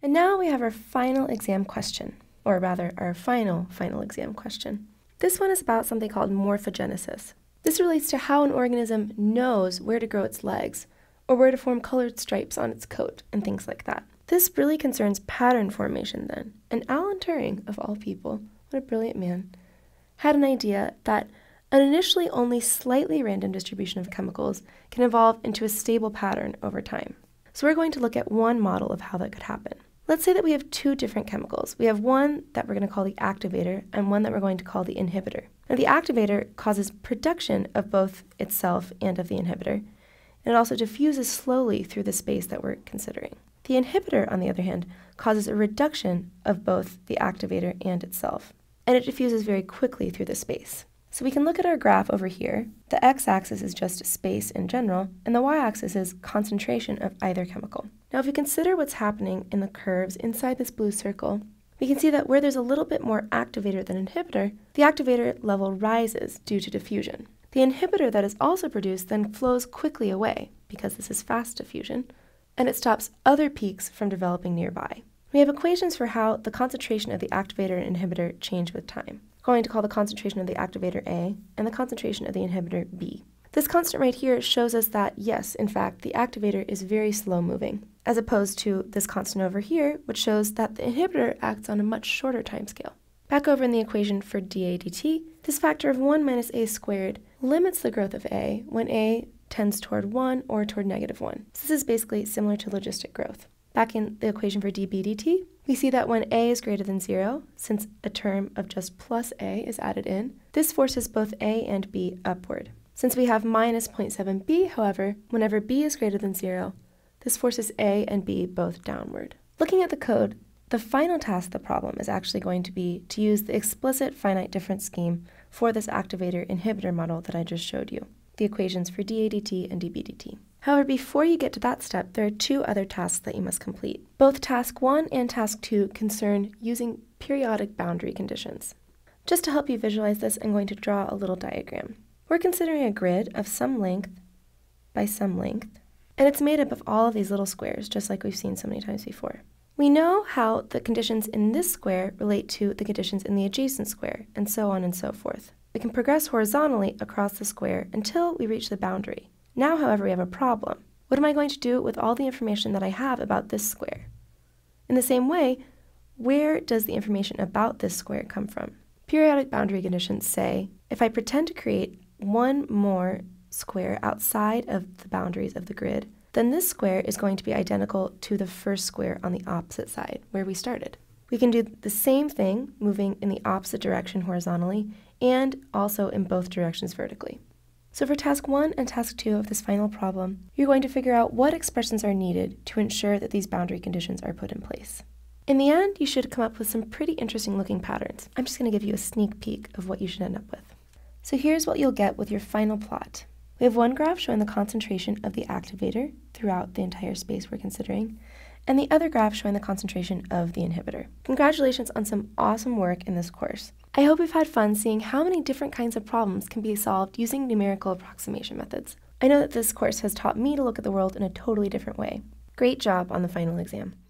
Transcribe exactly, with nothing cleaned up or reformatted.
And now we have our final exam question, or rather our final, final exam question. This one is about something called morphogenesis. This relates to how an organism knows where to grow its legs, or where to form colored stripes on its coat, and things like that. This really concerns pattern formation then, and Alan Turing, of all people, what a brilliant man, had an idea that an initially only slightly random distribution of chemicals can evolve into a stable pattern over time. So we're going to look at one model of how that could happen. Let's say that we have two different chemicals. We have one that we're going to call the activator and one that we're going to call the inhibitor. Now the activator causes production of both itself and of the inhibitor, and it also diffuses slowly through the space that we're considering. The inhibitor, on the other hand, causes a reduction of both the activator and itself, and it diffuses very quickly through the space. So we can look at our graph over here. The x-axis is just space in general, and the y-axis is concentration of either chemical. Now if we consider what's happening in the curves inside this blue circle, we can see that where there's a little bit more activator than inhibitor, the activator level rises due to diffusion. The inhibitor that is also produced then flows quickly away, because this is fast diffusion, and it stops other peaks from developing nearby. We have equations for how the concentration of the activator and inhibitor change with time. We're going to call the concentration of the activator A and the concentration of the inhibitor B. This constant right here shows us that, yes, in fact, the activator is very slow moving, as opposed to this constant over here, which shows that the inhibitor acts on a much shorter timescale. Back over in the equation for dA dt, this factor of one minus a squared limits the growth of A when A tends toward one or toward negative one. So this is basically similar to logistic growth. Back in the equation for dB dt, we see that when a is greater than zero, since a term of just plus a is added in, this forces both a and b upward. Since we have minus zero point seven b, however, whenever b is greater than zero, this forces a and b both downward. Looking at the code, the final task of the problem is actually going to be to use the explicit finite difference scheme for this activator inhibitor model that I just showed you, the equations for dA dt and dB dt. However, before you get to that step, there are two other tasks that you must complete. Both task one and task two concern using periodic boundary conditions. Just to help you visualize this, I'm going to draw a little diagram. We're considering a grid of some length by some length, and it's made up of all of these little squares, just like we've seen so many times before. We know how the conditions in this square relate to the conditions in the adjacent square, and so on and so forth. We can progress horizontally across the square until we reach the boundary. Now, however, we have a problem. What am I going to do with all the information that I have about this square? In the same way, where does the information about this square come from? Periodic boundary conditions say, if I pretend to create one more square outside of the boundaries of the grid, then this square is going to be identical to the first square on the opposite side, where we started. We can do the same thing, moving in the opposite direction horizontally, and also in both directions vertically. So for task one and task two of this final problem, you're going to figure out what expressions are needed to ensure that these boundary conditions are put in place. In the end, you should come up with some pretty interesting looking patterns. I'm just going to give you a sneak peek of what you should end up with. So here's what you'll get with your final plot. We have one graph showing the concentration of the activator throughout the entire space we're considering, and the other graph showing the concentration of the inhibitor. Congratulations on some awesome work in this course. I hope you've had fun seeing how many different kinds of problems can be solved using numerical approximation methods. I know that this course has taught me to look at the world in a totally different way. Great job on the final exam.